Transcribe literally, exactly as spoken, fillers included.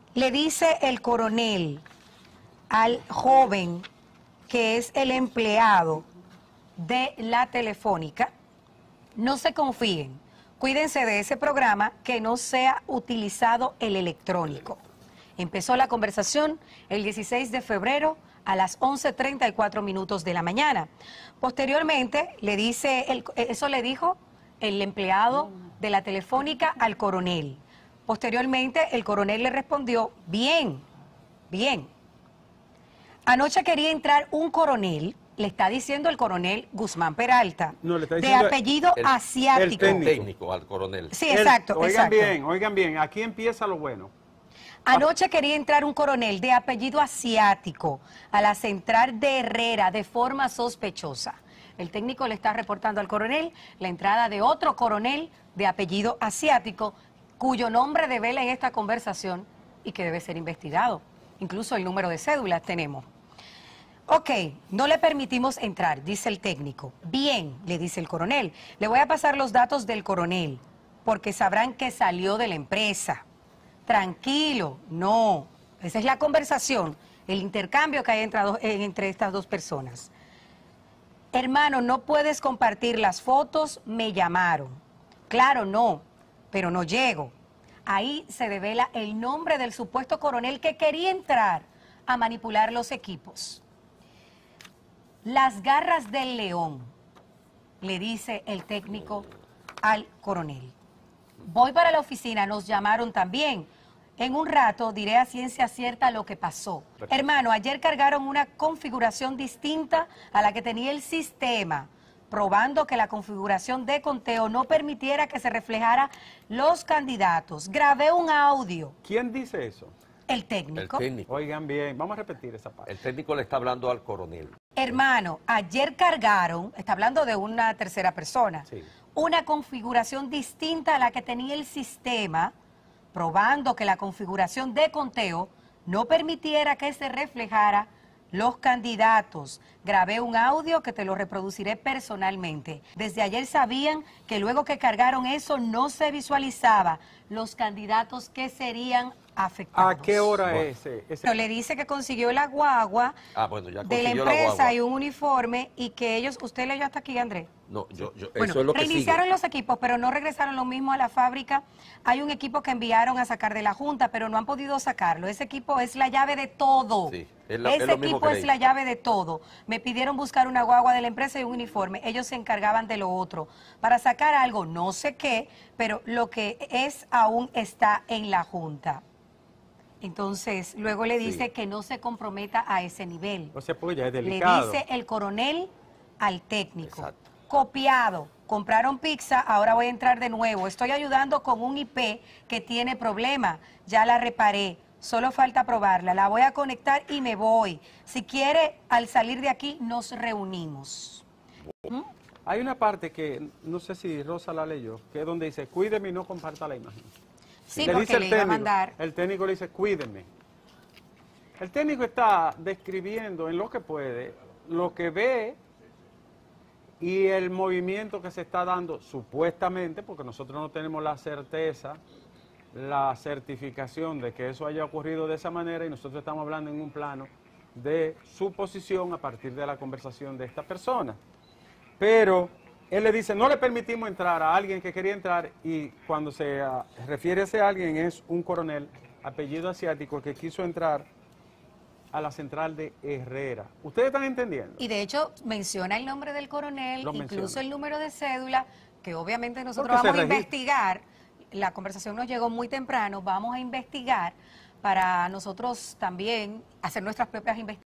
Le dice el coronel al joven que es el empleado de la Telefónica: no se confíen, cuídense de ese programa, que no sea utilizado el electrónico. Empezó la conversación el dieciséis de febrero a las once treinta y cuatro minutos de la mañana. Posteriormente, le dice el, eso le dijo el empleado de la Telefónica al coronel. Posteriormente, el coronel le respondió: bien, bien. Anoche quería entrar un coronel, le está diciendo el coronel Guzmán Peralta, no, le está de diciendo apellido el, asiático. El técnico. técnico al coronel. Sí, exacto. El, oigan exacto. bien, oigan bien, aquí empieza lo bueno. Anoche quería entrar un coronel de apellido asiático a la central de Herrera de forma sospechosa. El técnico le está reportando al coronel la entrada de otro coronel de apellido asiático, cuyo nombre devela en esta conversación y que debe ser investigado. Incluso el número de cédulas tenemos. Ok, no le permitimos entrar, dice el técnico. Bien, le dice el coronel. Le voy a pasar los datos del coronel, porque sabrán que salió de la empresa. Tranquilo, no. Esa es la conversación, el intercambio que hay entre, entre estas dos personas. Hermano, no puedes compartir las fotos, me llamaron. Claro, no, pero no llego. Ahí se devela el nombre del supuesto coronel que quería entrar a manipular los equipos. Las garras del león, le dice el técnico al coronel. Voy para la oficina, nos llamaron también. En un rato diré a ciencia cierta lo que pasó. Perfecto. Hermano, ayer cargaron una configuración distinta a la que tenía el sistema, probando que la configuración de conteo no permitiera que se reflejara los candidatos. Grabé un audio. ¿Quién dice eso? El técnico. El técnico. Oigan bien, vamos a repetir esa parte. El técnico le está hablando al coronel. Hermano, ayer cargaron, está hablando de una tercera persona, sí. una configuración distinta a la que tenía el sistema, probando que la configuración de conteo no permitiera que se reflejara los candidatos. Grabé un audio que te lo reproduciré personalmente. Desde ayer sabían que luego que cargaron eso no se visualizaba los candidatos que serían afectados. ¿A qué hora bueno. es ese? ese? No, le dice que consiguió la guagua ah, bueno, ya de la empresa la y un uniforme, y que ellos, ¿usted leyó hasta aquí, Andrés? No, yo, yo Bueno, eso es lo que reiniciaron sigue. los equipos, pero no regresaron lo mismo a la fábrica. Hay un equipo que enviaron a sacar de la Junta, pero no han podido sacarlo. Ese equipo es la llave de todo. Sí, es la, Ese es lo mismo equipo que es la llave de todo. Me pidieron buscar una guagua de la empresa y un uniforme. Ellos se encargaban de lo otro. Para sacar algo, no sé qué, pero lo que es aún está en la Junta. Entonces, luego le dice sí. que no se comprometa a ese nivel. O sea, pues ya es delicado. Le dice el coronel al técnico. Exacto. Copiado, compraron pizza, ahora voy a entrar de nuevo. Estoy ayudando con un I P que tiene problema, ya la reparé, solo falta probarla, la voy a conectar y me voy. Si quiere, al salir de aquí nos reunimos. ¿Mm? Hay una parte que, no sé si Rosa la leyó, que es donde dice, cuídeme y no comparta la imagen. Sí, le porque dice el le técnico, iba a mandar. El técnico le dice, cuídeme. El técnico está describiendo en lo que puede, lo que ve y el movimiento que se está dando, supuestamente, porque nosotros no tenemos la certeza, la certificación de que eso haya ocurrido de esa manera, y nosotros estamos hablando en un plano de suposición a partir de la conversación de esta persona. Pero él le dice, no le permitimos entrar a alguien que quería entrar, y cuando se uh, refiere a ese alguien es un coronel, apellido asiático, que quiso entrar a la central de Herrera. ¿Ustedes están entendiendo? Y de hecho menciona el nombre del coronel, Lo incluso menciona. el número de cédula, que obviamente nosotros Porque vamos a registra. investigar. La conversación nos llegó muy temprano, vamos a investigar para nosotros también hacer nuestras propias investigaciones.